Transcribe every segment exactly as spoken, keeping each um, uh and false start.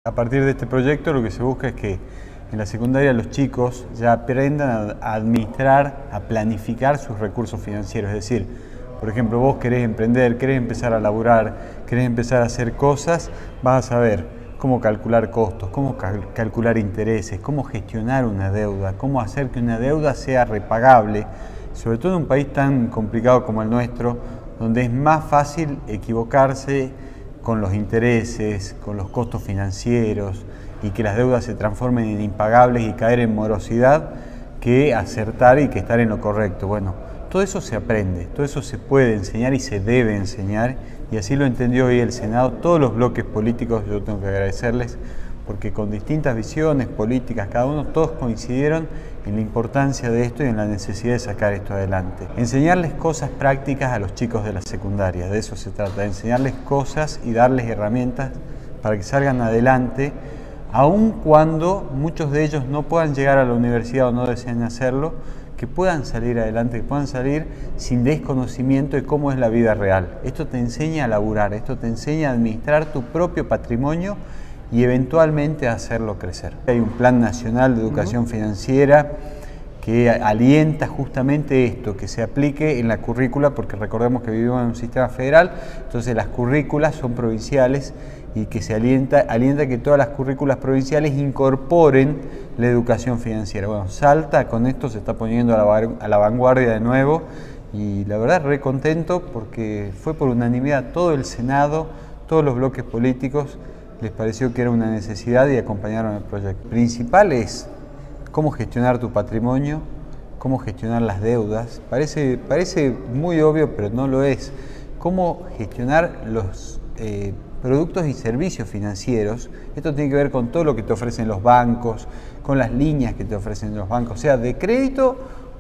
A partir de este proyecto lo que se busca es que en la secundaria los chicos ya aprendan a administrar, a planificar sus recursos financieros. Es decir, por ejemplo, vos querés emprender, querés empezar a laburar, querés empezar a hacer cosas, vas a saber cómo calcular costos, cómo cal calcular intereses, cómo gestionar una deuda, cómo hacer que una deuda sea repagable, sobre todo en un país tan complicado como el nuestro, donde es más fácil equivocarse con los intereses, con los costos financieros y que las deudas se transformen en impagables y caer en morosidad, que acertar y que estar en lo correcto. Bueno, todo eso se aprende, todo eso se puede enseñar y se debe enseñar, y así lo entendió hoy el Senado. Todos los bloques políticos, yo tengo que agradecerles, porque con distintas visiones políticas, cada uno, todos coincidieron en la importancia de esto y en la necesidad de sacar esto adelante. Enseñarles cosas prácticas a los chicos de la secundaria, de eso se trata, de enseñarles cosas y darles herramientas para que salgan adelante, aun cuando muchos de ellos no puedan llegar a la universidad o no deseen hacerlo, que puedan salir adelante, que puedan salir sin desconocimiento de cómo es la vida real. Esto te enseña a laburar, esto te enseña a administrar tu propio patrimonio y eventualmente a hacerlo crecer. Hay un plan nacional de educación uh-huh. financiera que alienta justamente esto, que se aplique en la currícula, porque recordemos que vivimos en un sistema federal, entonces las currículas son provinciales y que se alienta, alienta que todas las currículas provinciales incorporen la educación financiera. Bueno, Salta con esto se está poniendo a la, a la vanguardia de nuevo y la verdad re contento porque fue por unanimidad todo el Senado, todos los bloques políticos les pareció que era una necesidad y acompañaron el proyecto. Lo principal es cómo gestionar tu patrimonio, cómo gestionar las deudas. Parece, parece muy obvio, pero no lo es. Cómo gestionar los eh, productos y servicios financieros. Esto tiene que ver con todo lo que te ofrecen los bancos, con las líneas que te ofrecen los bancos, sea de crédito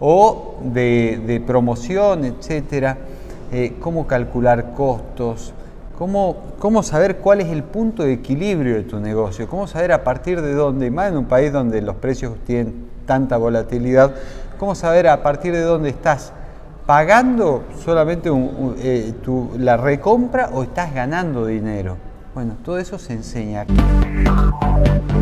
o de, de promoción, etcétera. Eh, cómo calcular costos. Cómo, cómo saber cuál es el punto de equilibrio de tu negocio, cómo saber a partir de dónde, más en un país donde los precios tienen tanta volatilidad, cómo saber a partir de dónde estás pagando solamente un, un, eh, tu, la recompra o estás ganando dinero. Bueno, todo eso se enseña.